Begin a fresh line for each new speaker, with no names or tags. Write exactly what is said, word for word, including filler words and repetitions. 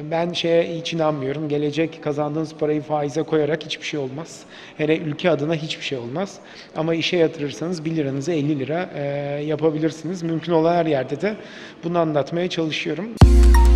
Ben şeye hiç inanmıyorum. Gelecek kazandığınız parayı faize koyarak hiçbir şey olmaz. Hele ülke adına hiçbir şey olmaz. Ama işe yatırırsanız bir liranızı elli lira e, yapabilirsiniz. Mümkün olan her yerde de bunu anlatmaya çalışıyorum.